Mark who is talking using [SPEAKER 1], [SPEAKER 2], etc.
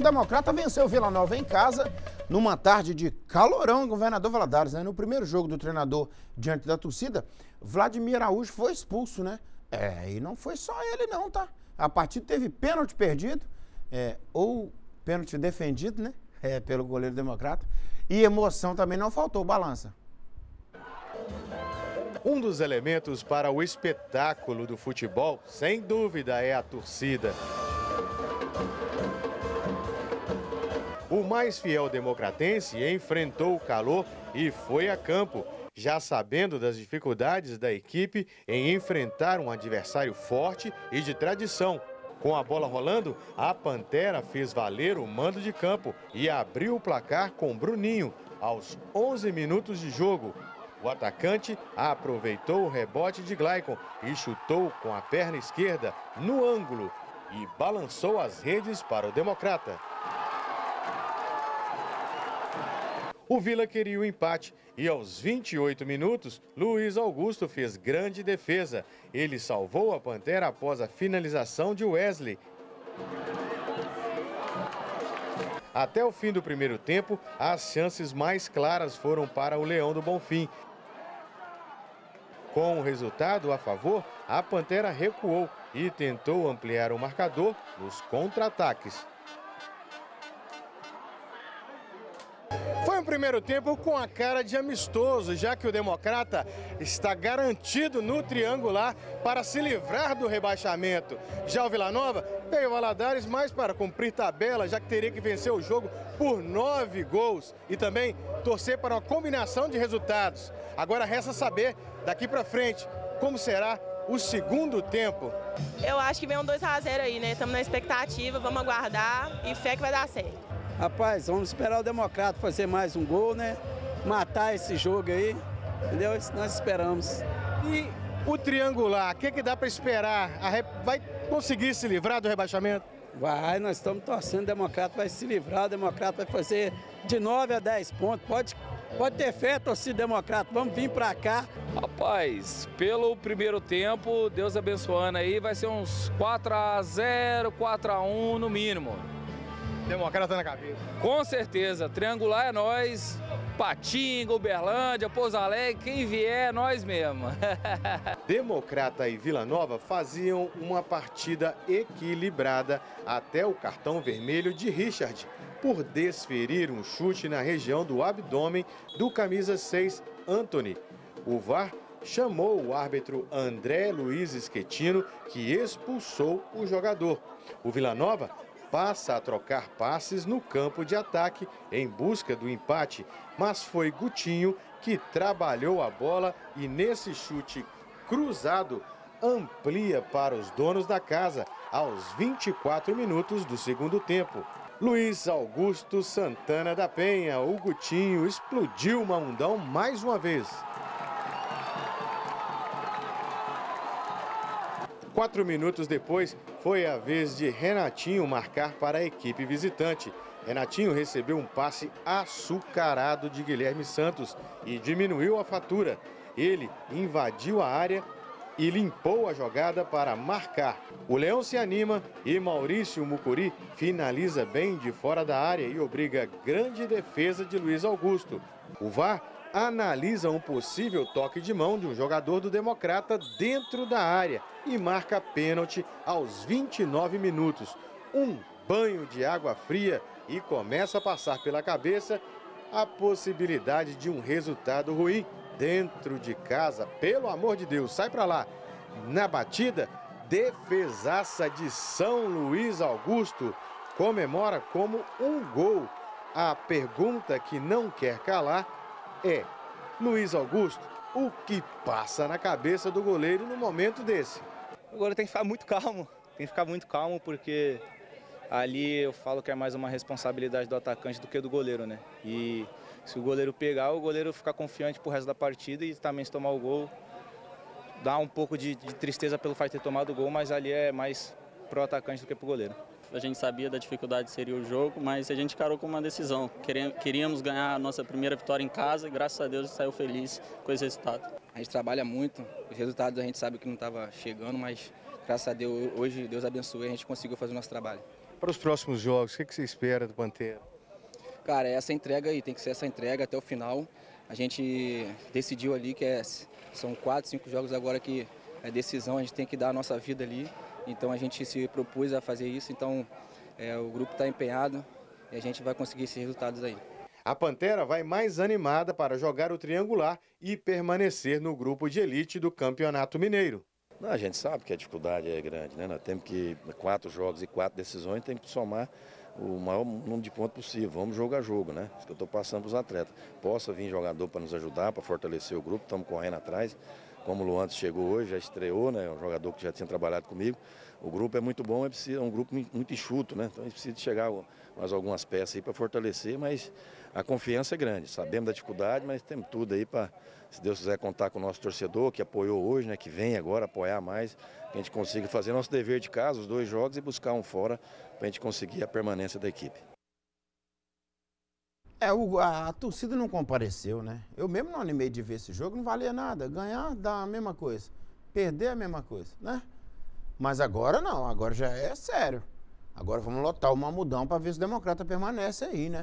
[SPEAKER 1] O Democrata venceu o Vila Nova em casa, numa tarde de calorão em Governador Valadares, né? No primeiro jogo do treinador diante da torcida, Vladimir Araújo foi expulso, né? E não foi só ele não, tá? A partida teve pênalti perdido, ou pênalti defendido, né? Pelo goleiro Democrata. E emoção também não faltou, Balança.
[SPEAKER 2] Um dos elementos para o espetáculo do futebol, sem dúvida, é a torcida. O mais fiel democratense enfrentou o calor e foi a campo, já sabendo das dificuldades da equipe em enfrentar um adversário forte e de tradição. Com a bola rolando, a Pantera fez valer o mando de campo e abriu o placar com Bruninho, aos 11 minutos de jogo. O atacante aproveitou o rebote de Glaicon e chutou com a perna esquerda no ângulo e balançou as redes para o Democrata. O Vila queria o empate e aos 28 minutos, Luiz Augusto fez grande defesa. Ele salvou a Pantera após a finalização de Wesley. Até o fim do primeiro tempo, as chances mais claras foram para o Leão do Bonfim. Com o resultado a favor, a Pantera recuou e tentou ampliar o marcador nos contra-ataques. Foi um primeiro tempo com a cara de amistoso, já que o Democrata está garantido no triangular para se livrar do rebaixamento. Já o Vila Nova veio a Valadares mais para cumprir tabela, já que teria que vencer o jogo por 9 gols e também torcer para uma combinação de resultados. Agora resta saber, daqui para frente, como será o segundo tempo.
[SPEAKER 3] Eu acho que vem um 2-0 aí, né? Estamos na expectativa, vamos aguardar e fé que vai dar certo.
[SPEAKER 4] Rapaz, vamos esperar o Democrata fazer mais um gol, né? Matar esse jogo aí, entendeu? Isso nós esperamos.
[SPEAKER 2] E o triangular, o que dá para esperar? Vai conseguir se livrar do rebaixamento?
[SPEAKER 4] Vai, nós estamos torcendo, o Democrata vai se livrar, o Democrata vai fazer de 9 a 10 pontos. Pode ter fé, torcida Democrata, vamos vir para cá.
[SPEAKER 5] Rapaz, pelo primeiro tempo, Deus abençoando aí, vai ser uns 4-0, 4-1 no mínimo.
[SPEAKER 2] Democrata na cabeça.
[SPEAKER 5] Com certeza, triangular é nós, Patinga, Uberlândia, Pouso Alegre, quem vier é nós mesmo.
[SPEAKER 2] Democrata e Vila Nova faziam uma partida equilibrada até o cartão vermelho de Richard, por desferir um chute na região do abdômen do camisa 6, Anthony. O VAR chamou o árbitro André Luiz Schettino, que expulsou o jogador. O Vila Nova passa a trocar passes no campo de ataque em busca do empate, mas foi Gutinho que trabalhou a bola e nesse chute cruzado amplia para os donos da casa aos 24 minutos do segundo tempo. Luiz Augusto Santana da Penha, o Gutinho, explodiu o Mamundão mais uma vez. 4 minutos depois, foi a vez de Renatinho marcar para a equipe visitante. Renatinho recebeu um passe açucarado de Guilherme Santos e diminuiu a fatura. Ele invadiu a área e limpou a jogada para marcar. O Leão se anima e Maurício Mucuri finaliza bem de fora da área e obriga grande defesa de Luiz Augusto. O VAR analisa um possível toque de mão de um jogador do Democrata dentro da área e marca pênalti aos 29 minutos. Um banho de água fria e começa a passar pela cabeça a possibilidade de um resultado ruim dentro de casa. Pelo amor de Deus, sai pra lá. Na batida, defesaça de São Luís Augusto comemora como um gol. A pergunta que não quer calar é: Luiz Augusto, o que passa na cabeça do goleiro no momento desse?
[SPEAKER 6] O goleiro tem que ficar muito calmo, porque ali eu falo que é mais uma responsabilidade do atacante do que do goleiro, né? E se o goleiro pegar, o goleiro ficar confiante pro resto da partida e também se tomar o gol, dá um pouco de tristeza pelo fato de ter tomado o gol, mas ali é mais pro atacante do que pro goleiro.
[SPEAKER 7] A gente sabia da dificuldade que seria o jogo, mas a gente encarou com uma decisão. Queríamos ganhar a nossa primeira vitória em casa e graças a Deus saiu feliz com esse resultado.
[SPEAKER 8] A gente trabalha muito, os resultados a gente sabe que não estava chegando, mas graças a Deus hoje Deus abençoe e a gente conseguiu fazer o nosso trabalho.
[SPEAKER 2] Para os próximos jogos, o que você espera do Pantera?
[SPEAKER 8] Cara, essa entrega aí, tem que ser essa entrega até o final. A gente decidiu ali que são 4, 5 jogos agora que é decisão, a gente tem que dar a nossa vida ali. Então a gente se propôs a fazer isso, então o grupo está empenhado e a gente vai conseguir esses resultados aí.
[SPEAKER 2] A Pantera vai mais animada para jogar o triangular e permanecer no grupo de elite do Campeonato Mineiro.
[SPEAKER 9] Não, a gente sabe que a dificuldade é grande, né? Nós temos que, 4 jogos e 4 decisões, tem que somar o maior número de pontos possível. Vamos jogo a jogo, né? Isso que eu estou passando para os atletas. Possa vir jogador para nos ajudar, para fortalecer o grupo, estamos correndo atrás. Como o Luantes chegou hoje, já estreou, né? Um jogador que já tinha trabalhado comigo. O grupo é muito bom, é um grupo muito enxuto, né? Então a gente precisa de chegar mais algumas peças aí para fortalecer, mas a confiança é grande. Sabemos da dificuldade, mas temos tudo aí para, se Deus quiser, contar com o nosso torcedor, que apoiou hoje, né? Que vem agora apoiar mais, que a gente consiga fazer nosso dever de casa, os 2 jogos, e buscar um fora para a gente conseguir a permanência da equipe.
[SPEAKER 1] A torcida não compareceu, né? Eu mesmo não animei de ver esse jogo, não valia nada. Ganhar dá a mesma coisa, perder a mesma coisa, né? Mas agora não, agora já é sério. Agora vamos lotar o Mamudão para ver se o Democrata permanece aí, né?